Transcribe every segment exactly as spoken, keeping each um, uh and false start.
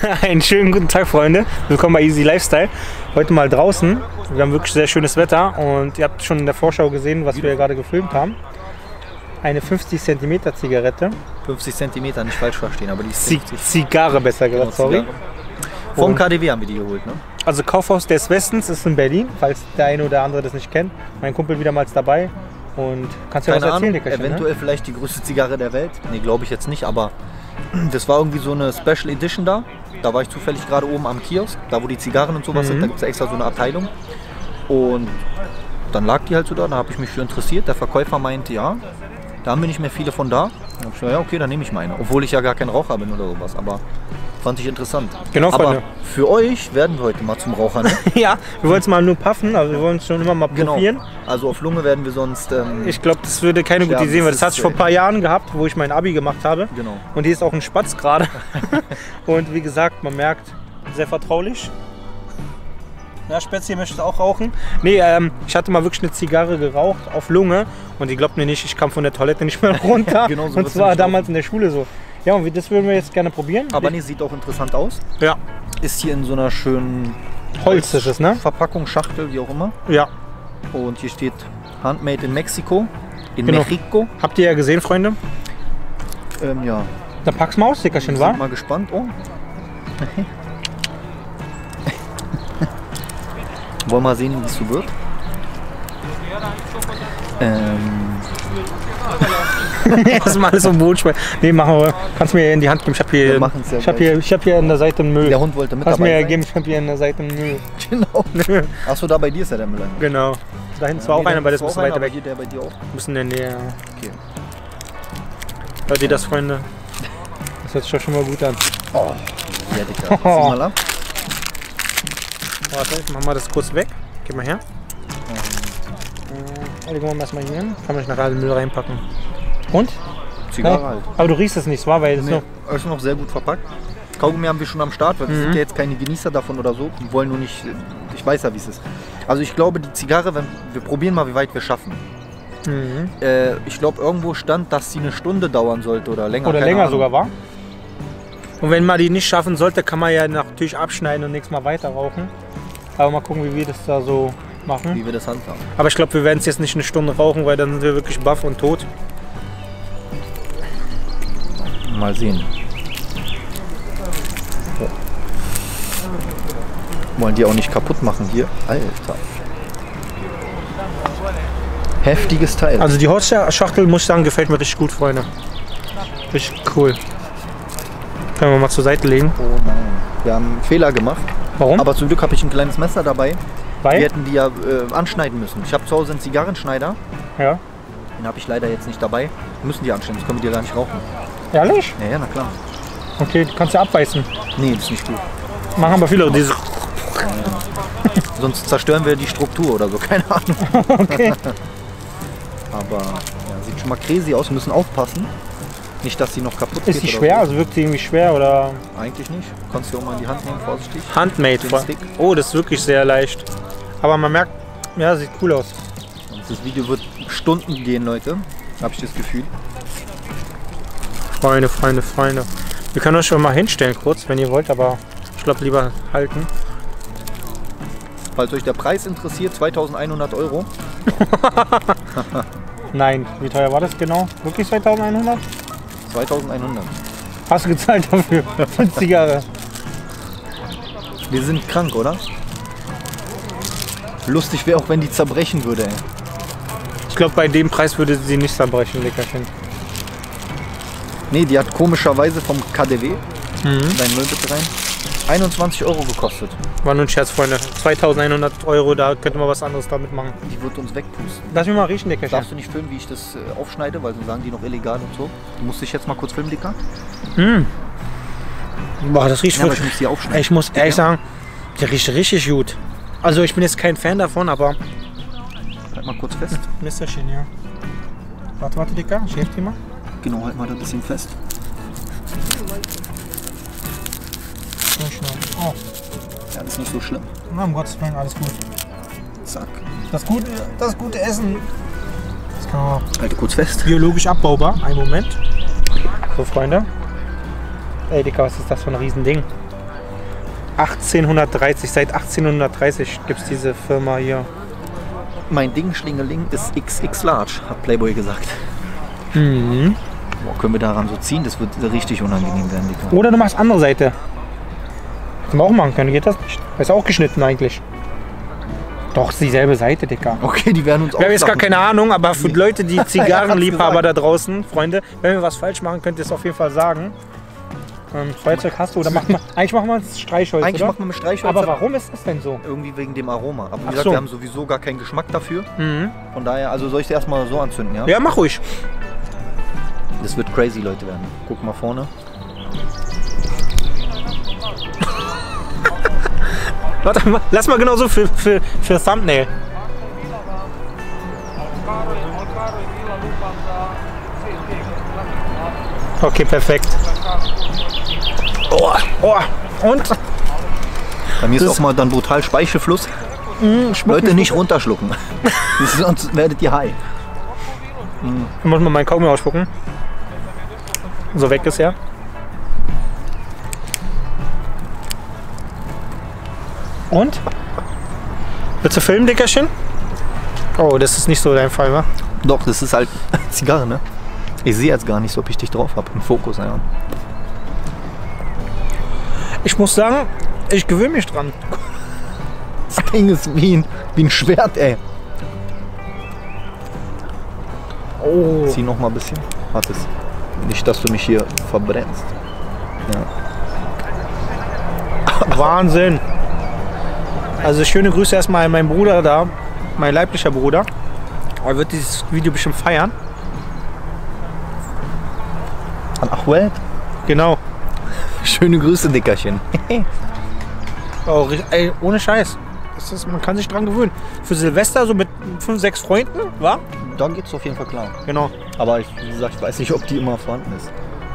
Einen schönen guten Tag, Freunde. Willkommen bei Easy Lifestyle. Heute mal draußen. Wir haben wirklich sehr schönes Wetter und ihr habt schon in der Vorschau gesehen, was wir hier gerade gefilmt haben. Eine fünfzig Zentimeter Zigarette. fünfzig Zentimeter, nicht falsch verstehen, aber die ist Z Zigarre besser gesagt, genau, sorry. Vom und K D W haben wir die geholt, ne? Also Kaufhaus des Westens ist in Berlin, falls der eine oder andere das nicht kennt. Mein Kumpel wiedermals dabei. Und kannst du ja was erzählen, Dickerchen, eventuell ne? vielleicht die größte Zigarre der Welt. Ne, glaube ich jetzt nicht, aber das war irgendwie so eine Special Edition da. Da war ich zufällig gerade oben am Kiosk, da wo die Zigarren und sowas mhm. sind, da gibt es extra so eine Abteilung. Und dann lag die halt so da, da habe ich mich für interessiert. Der Verkäufer meinte, ja, da haben wir nicht mehr viele von da. Da hab ich gesagt, ja okay, dann nehme ich meine. Obwohl ich ja gar kein Raucher bin oder sowas, aber fand ich interessant. Genau, aber Freunde. Für euch werden wir heute mal zum Raucher, ne? Ja, wir wollen es mal nur puffen, also wir wollen es schon immer mal probieren. Genau. Also auf Lunge werden wir sonst... Ähm, ich glaube, das würde keine gute ja, Idee sein, weil das hatte ich vor ein paar Jahren gehabt, wo ich mein Abi gemacht habe. Genau. Und hier ist auch ein Spatz gerade. Und wie gesagt, man merkt, sehr vertraulich. Ja, Spätzle möchte auch rauchen. Nee, ähm, ich hatte mal wirklich eine Zigarre geraucht auf Lunge und die glaubt mir nicht, ich kam von der Toilette nicht mehr runter. Genau so, und zwar damals in der Schule so. Ja, und das würden wir jetzt gerne probieren. Aber nee, sieht auch interessant aus. Ja. Ist hier in so einer schönen Holz ist es, ne? Verpackung, Schachtel, wie auch immer. Ja. Und hier steht Handmade in Mexiko. In genau. Mexico. Habt ihr ja gesehen, Freunde? Ähm, ja. Da pack's mal aus, Dickerchen, war? Ich bin mal gespannt. Oh. Wollen wir mal sehen, wie es so wird. Ähm. Erstmal alles im Boot schmeißen. Nee, machen wir. Kannst du mir in die Hand geben. Ich hab hier, ja ich hab hier, ich hab hier an der Seite einen Müll. Der Hund wollte mit Kannst dabei mir ja sein. geben, ich hab hier an der Seite einen Müll. Genau. Achso, da bei dir ist ja der Müll. Genau. Da hinten ja, war auch nee, einer, aber das ist ein bisschen weiter weg. Hier, der bei dir auch. Ein bisschen in der Nähe. Okay. Hört ihr das, Freunde? Das hört sich schon mal gut an. Oh. Ja, Dicker. Zieh mal ab. Warte, ich mach mal das kurz weg. Geh mal her. Ähm, legen wir mal erstmal hier hin. Kann man nicht nachher den Müll reinpacken. Und? Zigarre ja. halt. Aber du riechst es nicht, war, weil es nee, noch... ist noch sehr gut verpackt. Kaugummi haben wir schon am Start, weil wir mhm. sind ja jetzt keine Genießer davon oder so. Die wollen nur nicht, ich weiß ja, wie es ist. Also ich glaube, die Zigarre, wenn, wir probieren mal, wie weit wir schaffen. Mhm. Äh, ich glaube, irgendwo stand, dass sie eine Stunde dauern sollte oder länger. Oder länger Ahnung. sogar war. Und wenn man die nicht schaffen sollte, kann man ja natürlich abschneiden und nächstes Mal weiter rauchen. Aber mal gucken, wie wir das da so machen. Wie wir das handhaben. Aber ich glaube, wir werden es jetzt nicht eine Stunde rauchen, weil dann sind wir wirklich baff und tot. Mal sehen. Oh. Wollen die auch nicht kaputt machen hier? Alter. Heftiges Teil. Also die Holzschachtel, muss ich sagen, gefällt mir richtig gut, Freunde. Richtig cool. Können wir mal zur Seite legen. Oh nein. Wir haben einen Fehler gemacht. Warum? Aber zum Glück habe ich ein kleines Messer dabei. Weil? Wir hätten die ja äh, anschneiden müssen. Ich habe zu Hause einen Zigarrenschneider. Ja. Den habe ich leider jetzt nicht dabei. Wir müssen die anschneiden, sonst können wir die gar nicht rauchen. Ehrlich? Ja, ja, na klar. Okay, du kannst ja abbeißen. Nee, das ist nicht gut. Machen aber viele diese. Ja. Sonst zerstören wir die Struktur oder so, keine Ahnung. Okay. Aber ja, sieht schon mal crazy aus, wir müssen aufpassen. Nicht, dass sie noch kaputt ist. Ist die schwer? So. Also wirkt sie irgendwie schwer oder? Eigentlich nicht. Kannst du auch mal in die Hand nehmen, vorsichtig. Handmade. Oh, das ist wirklich sehr leicht. Aber man merkt, ja, sieht cool aus. Und das Video wird Stunden gehen, Leute. Habe ich das Gefühl. Freunde, Freunde, Freunde. Wir können uns schon mal hinstellen kurz, wenn ihr wollt, aber ich glaube lieber halten. Falls euch der Preis interessiert, zweitausendeinhundert Euro. Nein, wie teuer war das genau? Wirklich zweitausendeinhundert? zweitausendeinhundert. Hast du gezahlt dafür? Für Zigarre. Wir sind krank, oder? Lustig wäre auch, wenn die zerbrechen würde, ey. Ich glaube, bei dem Preis würde sie nicht zerbrechen, Leckerchen. Nee, die hat komischerweise vom K D W, mhm. dein Müll bitte rein, einundzwanzig Euro gekostet. War nur ein Scherz, Freunde. zweitausendeinhundert Euro, da könnte man was anderes damit machen. Die wird uns wegpusten. Lass mich mal riechen, Dickerchen. Darfst du nicht filmen, wie ich das äh, aufschneide, weil sonst sagen die noch illegal und so. Du musst dich jetzt mal kurz filmen, Dicker. Mm. Boah, das riecht ja, wirklich. Ich muss die aufschneiden. Ich muss ehrlich ja. sagen, der riecht richtig gut. Also ich bin jetzt kein Fan davon, aber... Halt mal kurz fest. Misterchen, ja. Warte, warte, Dicker, ich helfe dir mal. Genau, halt mal da ein bisschen fest. Oh. Ja, das ist nicht so schlimm. Na, um Gottes Willen, alles gut. Zack. Das gute, das gute Essen. Das kann man halte kurz fest. Biologisch abbaubar. Einen Moment. So, Freunde. Ey, Dicker, was ist das für ein Riesending? achtzehnhundertdreißig, seit achtzehnhundertdreißig gibt es diese Firma hier. Mein Ding Schlingeling ist X X Large, hat Playboy gesagt. Mhm. Boah, können wir daran so ziehen? Das wird richtig unangenehm werden, Dicker. Oder du machst andere Seite. Können wir auch machen können, geht das nicht? Ist auch geschnitten eigentlich. Doch, ist dieselbe Seite, Dicker. Okay, die werden uns auch. Wir haben jetzt gar keine Ahnung, aber für Nee. Leute, die Er Zigarrenliebhaber hat's da draußen, Freunde, wenn wir was falsch machen, könnt ihr es auf jeden Fall sagen. Ähm, Feuerzeug hast du oder machen wir, eigentlich machen wir es Streichholz, Eigentlich oder? machen wir mit Streichholz. Aber warum ist das denn so? Irgendwie wegen dem Aroma. Aber wie Ach gesagt, so. wir haben sowieso gar keinen Geschmack dafür. Mhm. Von daher, also soll ich es erstmal so anzünden, ja? Ja, mach ruhig. Das wird crazy, Leute, werden. Guck mal vorne. Warte mal, lass mal genauso für, für, für Thumbnail. Okay, perfekt. Oh, oh. Und? Bei mir ist Das- auch mal dann brutal Speichelfluss. Mm, Leute, nicht runterschlucken. Sonst werdet ihr high. Ich muss mal meinen Kaugummi ausspucken. So weg ist er. Und? Willst du filmen, Dickerchen? Oh, das ist nicht so dein Fall, wa? Doch, das ist halt Zigarre, ne? Ich sehe jetzt gar nicht so, ob ich dich drauf habe. Im Fokus, ja. Ich muss sagen, ich gewöhne mich dran. Das Ding ist wie ein, wie ein Schwert, ey. Oh. Zieh noch mal ein bisschen. Warte es. Nicht, dass du mich hier verbrennst. Ja. Wahnsinn. Also schöne Grüße erstmal an meinen Bruder da, mein leiblicher Bruder. Er wird dieses Video bestimmt feiern. An Achwelt. Genau. Schöne Grüße, Dickerchen. Oh, ri- ey, ohne Scheiß. Das ist, man kann sich dran gewöhnen. Für Silvester so mit fünf, sechs Freunden, wa? Da geht's auf jeden Fall klar. Genau. Aber ich, wie gesagt, ich weiß nicht, ob die immer vorhanden ist.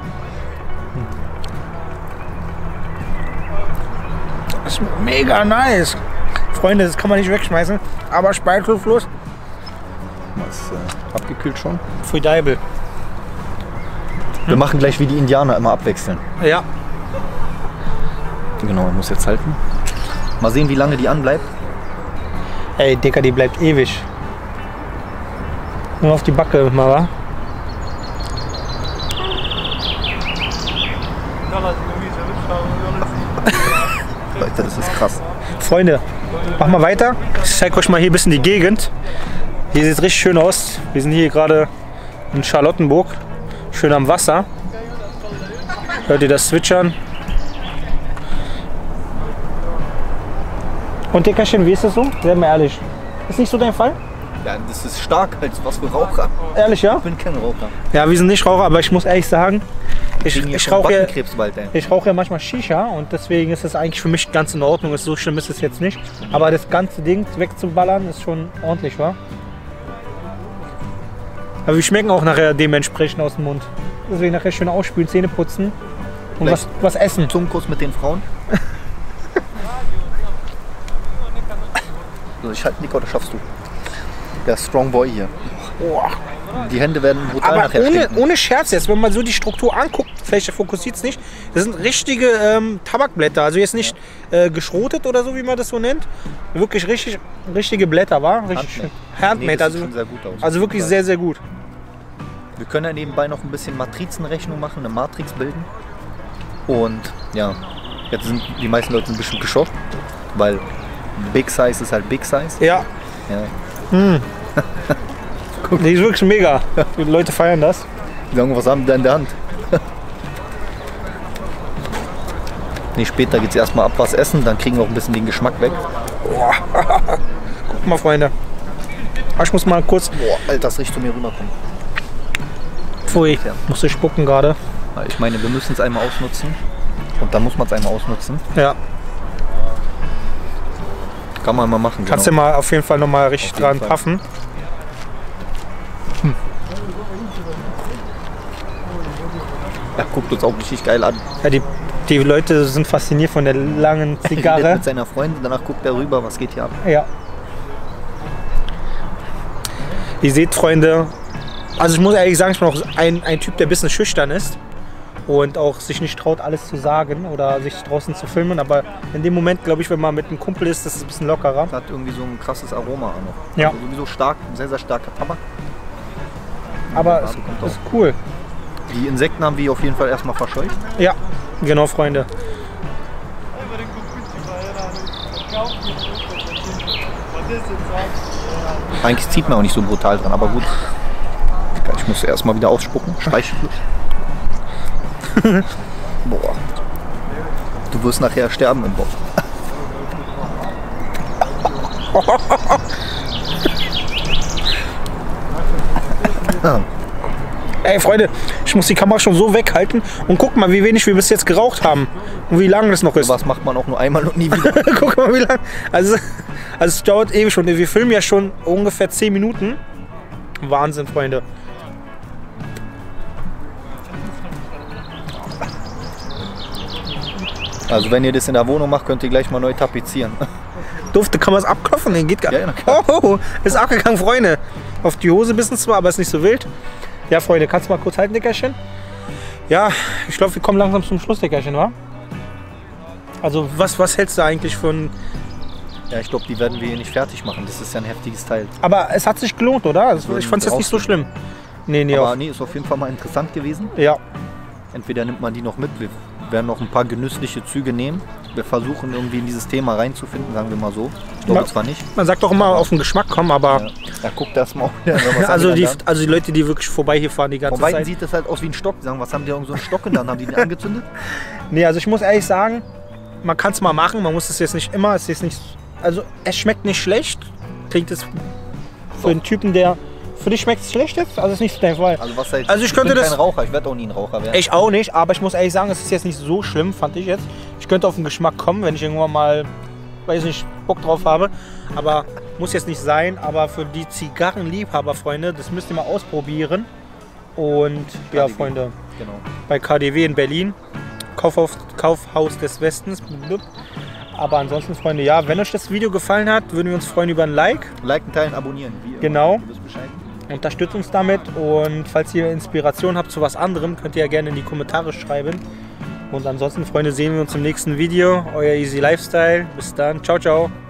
Das ist mega nice. Freunde, das kann man nicht wegschmeißen. Aber Speichelfluss, Das ist äh, abgekühlt schon. für Deibel. Wir machen gleich wie die Indianer immer abwechseln. Ja. Genau, ich muss jetzt halten. Mal sehen, wie lange die anbleibt. Ey, Dicker, die bleibt ewig. Nur auf die Backe mal, wa? Leute, das ist krass. Freunde, mach mal weiter. Ich zeige euch mal hier ein bisschen die Gegend. Hier sieht es richtig schön aus. Wir sind hier gerade in Charlottenburg. Schön am Wasser. Hört ihr das Zwitschern? Und Dickerchen, wie ist das so? Sehr mal ehrlich. Ist nicht so dein Fall? Ja, das ist stark als was für Raucher. Ehrlich, ja? Ich bin kein Raucher. Ja, wir sind nicht Raucher, aber ich muss ehrlich sagen, ich, Kriegen hier ich schon rauche ja, Backenkrebs bald, ey. ich rauche ja manchmal Shisha und deswegen ist es eigentlich für mich ganz in Ordnung. So schlimm ist es jetzt nicht. Aber das ganze Ding wegzuballern ist schon ordentlich, wa? Aber wir schmecken auch nachher dementsprechend aus dem Mund. Deswegen nachher schön ausspülen, Zähne putzen und was, was essen. Zungenkuss mit den Frauen. So, ich halte Nico, oder schaffst du? Der Strong Boy hier. Boah. Die Hände werden brutal Aber nachher ohne, stinken. ohne Scherz jetzt, wenn man so die Struktur anguckt, vielleicht fokussiert es nicht, das sind richtige ähm, Tabakblätter, also jetzt nicht äh, geschrotet oder so, wie man das so nennt. Wirklich richtig, richtige Blätter, war? Richtig Handmade. Handmade, Nee, das also, sieht schon sehr gut aus. also wirklich sehr, sehr gut. Wir können ja nebenbei noch ein bisschen Matrizenrechnung machen, eine Matrix bilden. Und ja, jetzt sind die meisten Leute ein bisschen geschockt, weil Big Size ist halt Big Size. Ja, Ja. die ist wirklich mega. Die Leute feiern das. Die sagen, was haben die da in der Hand? Nee, später geht es erstmal ab was essen, dann kriegen wir auch ein bisschen den Geschmack weg. Guck mal, Freunde. Ich muss mal kurz. Boah, Alter, das riecht zu mir rüberkommen. Pfui, musste ich spucken gerade. Ich meine, wir müssen es einmal ausnutzen. Und dann muss man es einmal ausnutzen. Ja, Kann man mal machen. kannst du genau. mal auf jeden Fall nochmal richtig Auf jeden dran Fall. paffen. Ja, guckt uns auch richtig geil an. Ja, die, die Leute sind fasziniert von der langen Er redet Zigarre. mit seiner Freundin, danach guckt er rüber, was geht hier ab. Ja. Ihr seht, Freunde, also ich muss ehrlich sagen, ich bin auch ein, ein Typ, der ein bisschen schüchtern ist. und auch sich nicht traut, alles zu sagen oder sich draußen zu filmen. Aber in dem Moment, glaube ich, wenn man mit einem Kumpel ist, das ist ein bisschen lockerer. Das hat irgendwie so ein krasses Aroma auch noch. Ja. Also sowieso stark, sehr, sehr starker Tabak. Aber es ist cool. Die Insekten haben wir auf jeden Fall erstmal verscheucht. Ja, genau, Freunde. Eigentlich zieht man auch nicht so brutal dran, aber gut. Ich muss erstmal wieder ausspucken. Speichelfluss. Boah. Du wirst nachher sterben im Bauch. Ey Freunde, ich muss die Kamera schon so weghalten und guck mal, wie wenig wir bis jetzt geraucht haben und wie lange das noch ist. Was macht man auch nur einmal und nie wieder. Guck mal, wie lange. Also, also es dauert ewig schon. Wir filmen ja schon ungefähr zehn Minuten. Wahnsinn, Freunde. Also wenn ihr das in der Wohnung macht, könnt ihr gleich mal neu tapezieren. Dufte, kann man es abklopfen? Nee, geht gar nicht. Ja, ja, oh, oh, ist abgegangen, Freunde. Auf die Hose ein bisschen zwar, aber ist nicht so wild. Ja, Freunde, kannst du mal kurz halten, Dickerchen? Ja, ich glaube, wir kommen langsam zum Schluss, Dickerchen, wa? Also, was, was hältst du eigentlich von... Ja, ich glaube, die werden wir hier nicht fertig machen. Das ist ja ein heftiges Teil. Aber es hat sich gelohnt, oder? Also, ich fand es jetzt nicht so schlimm. Nee, nee, aber auf. nee, ist auf jeden Fall mal interessant gewesen. Ja. Entweder nimmt man die noch mit, wir werden noch ein paar genüssliche Züge nehmen. Wir versuchen irgendwie in dieses Thema reinzufinden, sagen wir mal so. Ich glaube zwar nicht. Man sagt doch immer auf den Geschmack kommen, aber... Ja, ja guckt das mal. Ja, also, die, also die Leute, die wirklich vorbei hier fahren die ganze Von Weitem Zeit. sieht das halt aus wie ein Stock. Die sagen, was haben die, irgend so einen Stock und dann haben die den angezündet? Nee, also ich muss ehrlich sagen, man kann es mal machen, man muss es jetzt nicht immer, es ist nicht... Also es schmeckt nicht schlecht, klingt es für einen Typen, der... Für dich schmeckt es schlecht jetzt? Also ist nicht so dein Fall. Also was heißt, also ich, ich könnte bin das kein Raucher, ich werde auch nie ein Raucher werden. Ich auch nicht, aber ich muss ehrlich sagen, es ist jetzt nicht so schlimm, fand ich jetzt. Ich könnte auf den Geschmack kommen, wenn ich irgendwann mal, weiß nicht, Bock drauf habe. Aber muss jetzt nicht sein, aber für die Zigarrenliebhaber, Freunde, das müsst ihr mal ausprobieren. Und ja, K D W. Freunde, Genau. bei K D W in Berlin, Kaufhaus, Kaufhaus des Westens. Aber ansonsten, Freunde, ja, wenn euch das Video gefallen hat, würden wir uns freuen über ein Like. Liken, teilen, abonnieren. Wie immer. Genau. Ihr wisst Bescheid. Unterstützt uns damit und falls ihr Inspiration habt zu was anderem, könnt ihr ja gerne in die Kommentare schreiben. Und ansonsten, Freunde, sehen wir uns im nächsten Video. Euer Easy Lifestyle. Bis dann. Ciao, ciao.